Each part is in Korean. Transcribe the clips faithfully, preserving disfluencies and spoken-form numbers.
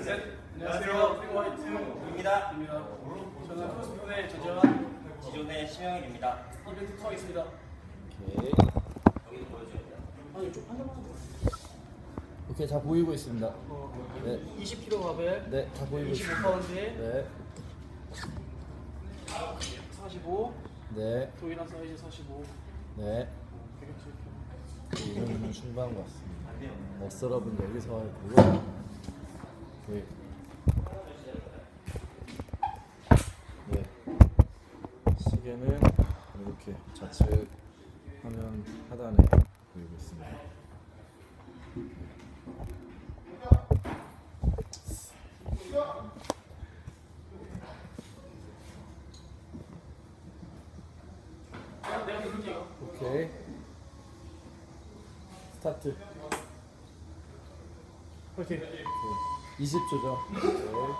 셋. 안녕하세요. 프리모 화이트입니다. 저는 크로스핏의 조재환, 기존의 심영일입니다. 이벤트 투어 있습니다. 오케이. 여기도 보여줘야 돼요. 아니 좀 한 번만. 오케이, 다 보이고 있습니다. 어, 네. 이십 킬로그램 바벨. 네, 다 보이고 이십오 있습니다. 파운드에 네. 사십오. 네. 도일한 사이즈 사십오. 네. 백육십. 이런 중간 것 같습니다. 머슬업은 여기서 할 거고. 오케이. 네. 시계는 이렇게 좌측 화면 하단에 보이고 있습니다. 오케이. 스타트. 오케이. 이십 초죠. 네.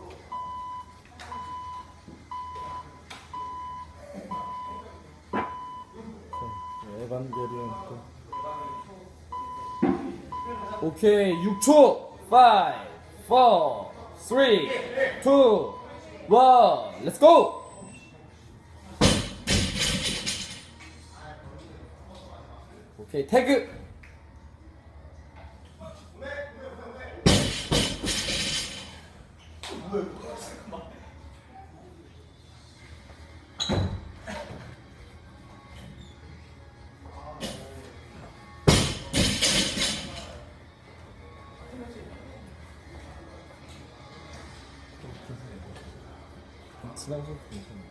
에반게리온 또. 오케이, 육 초. 오, 사, 삼, 이, 일. Let's go. 오케이, 태그. 지난 거 괜찮네.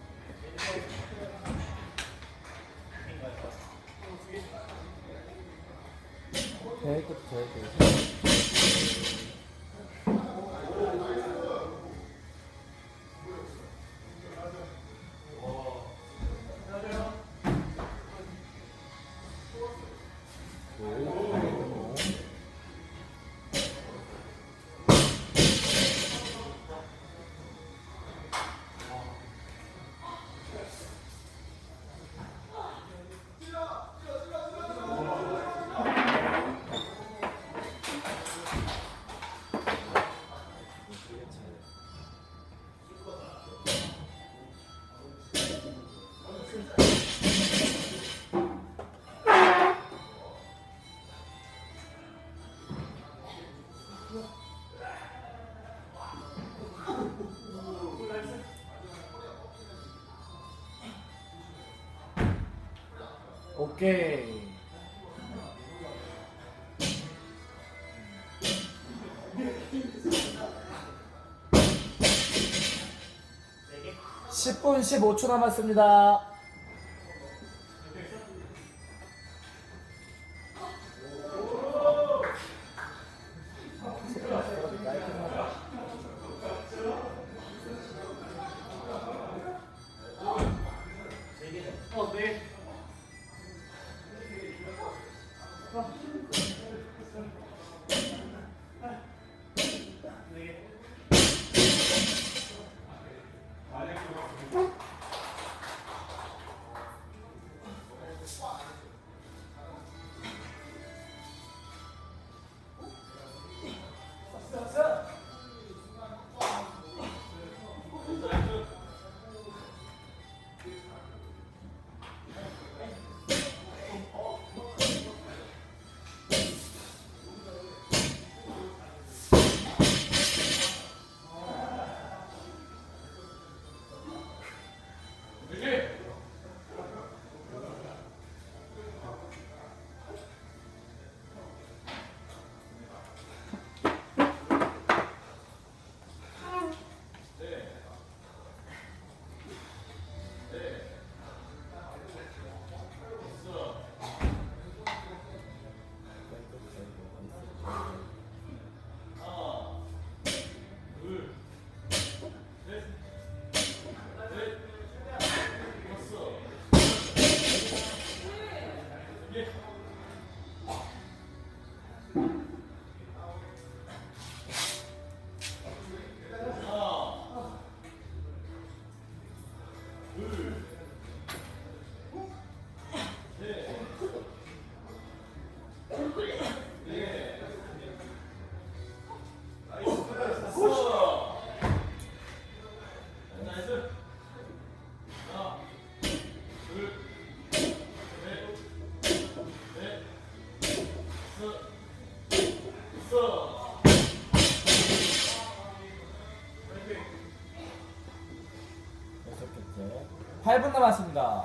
대고 대고. 오케이. 십 분 십오 초 남았습니다. 어, 네. 팔 분 남았습니다.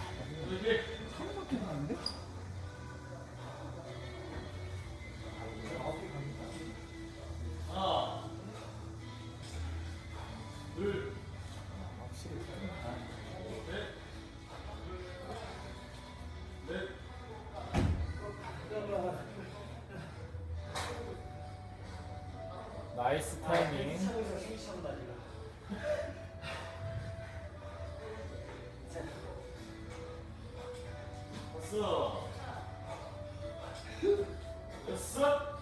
하나, 둘, 확실히 넷, 넷, 나이스 타이밍. 다섯, 여섯,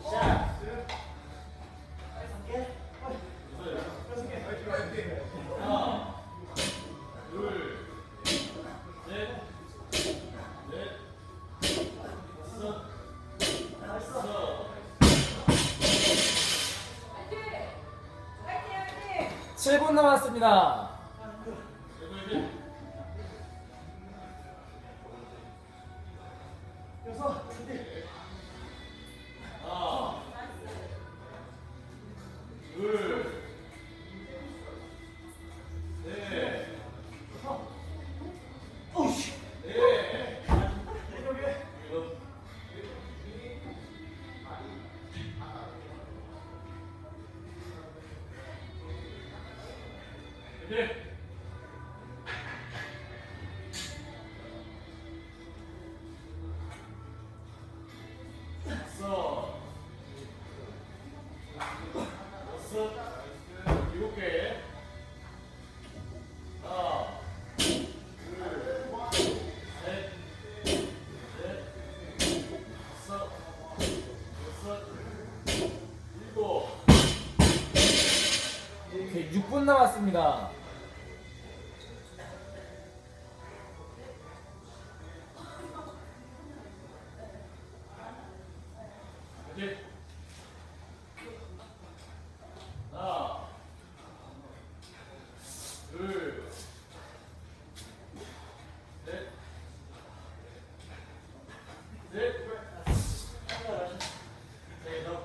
하나, 둘, 넷, 넷, 다섯, 다섯, 칠 분 남았습니다. 여덟, 하나, 둘, 넷, 오우씨. 넷, 일곱, 여덟, 다섯, 여섯, 일곱 개. 하나, 둘, 셋, 넷, 다섯, 여섯, 일곱. 오케이, 육 분 남았습니다. 여덟. 하나, 둘, 넷, 넷, 네, 너.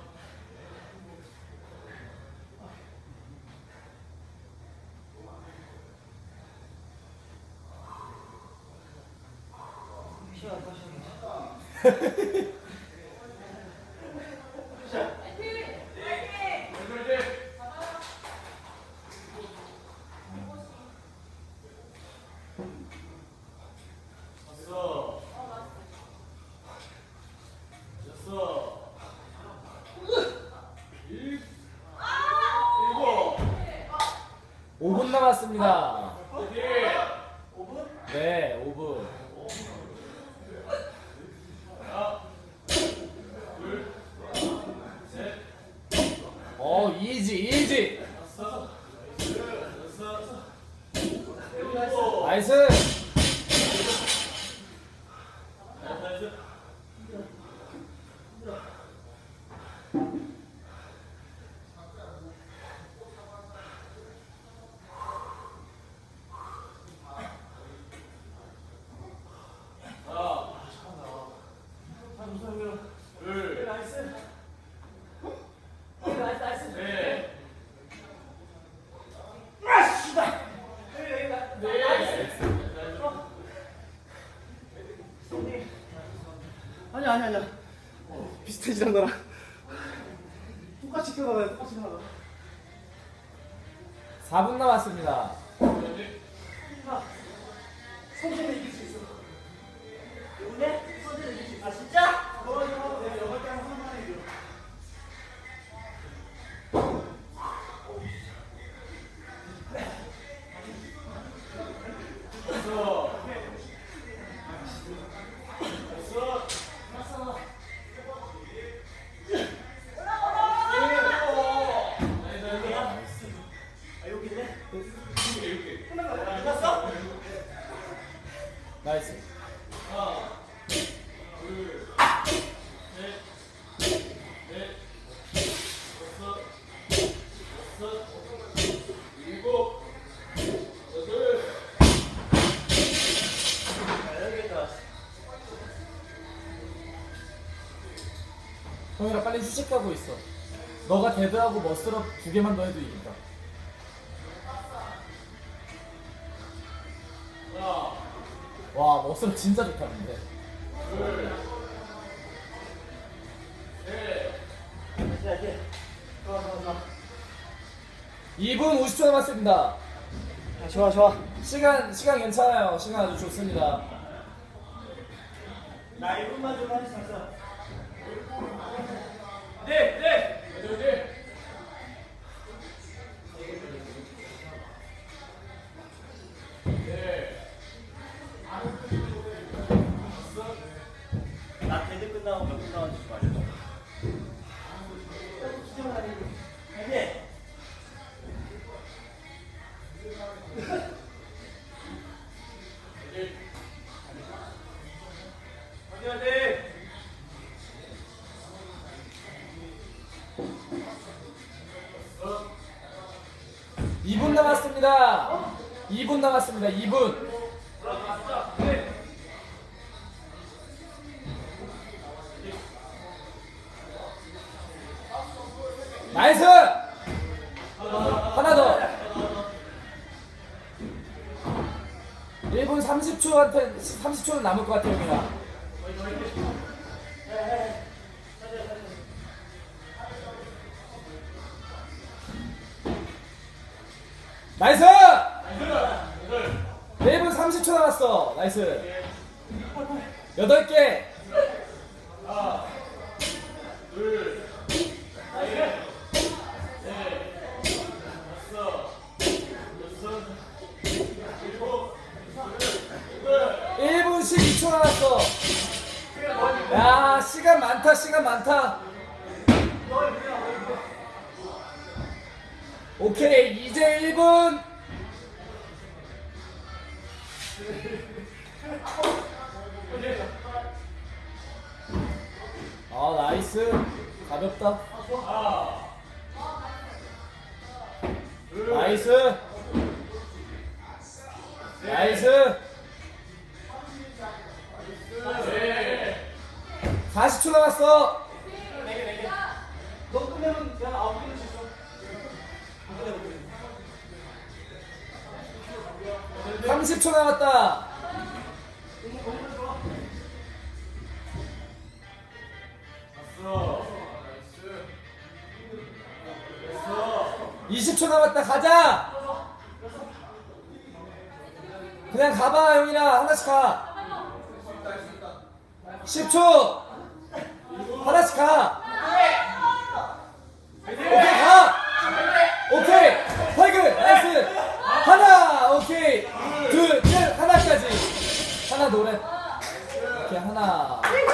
다섯, 여섯, 일, 일곱, 오 분 남았습니다. 여덟, 네, 오 분. 하나, 둘, 셋, 어, 이지, 이지. 다섯, 여섯, 일곱. 나이스. 나이스. 하나, 둘, 나이스. 넷, 넷. 아니야 아니야 아니야. 비슷해지랑 나랑 똑같이 뛰어나가야 똑같이 뛰어나가. 사 분 남았습니다. 성재는 이길 수 있어. 근데 성재는 이길 수 있어. 아 진짜? 너 이거 내가 여덟 개 하면 한 번에 이겨. 다섯, 여섯, 아 여기네. 나이스. 하나, 둘, 셋, 넷, 다섯, 여섯, 일곱, 여덟. 형이랑 빨리 휴식하고 있어. 너가 데드하고 머슬업 두 개만 더 해도 이긴다. 와 머슬 진짜 좋다 근데. 이 분 오십 초 남았습니다. 아, 좋아 좋아. 시간 시간 괜찮아요. 시간 아주 좋습니다. 나 일 분만 좀 할수 있어. 네, 네. 네, 네. 나 데드 끝나고 몇 분 나왔는지 좀 알려줘. 네. 이 분 남았습니다. 이 분 남았습니다. 이 분. 나이스! 하나 더. 일 분 삼십 초한테 삼십 초는 남을 것 같아요, 형이랑. 나이스! 일 분 삼십 초 남았어. 나이스. 여덟 개. 하나, 둘, 셋, 넷, 다섯, 여섯, 일곱, 여덟. 일 분 십이 초 남았어. 야, 시간 많다, 시간 많다. 오케이, 이제 일 분. 아, 나이스. 가볍다. 나이스. 나이스. 사십 초 남았어. 너 끝내면 그냥 아홉 개를 쳤어. 삼십 초 남았다. 이십 초 남았다. 가자. 그냥 가봐, 형이랑 하나씩 가. 십 초. 하나씩 가. 오케이, 가. 오케이. 팔글. 나이스. 하나. 오케이. 둘, 셋. 하나까지. 하나 노래. 오케이, 하나.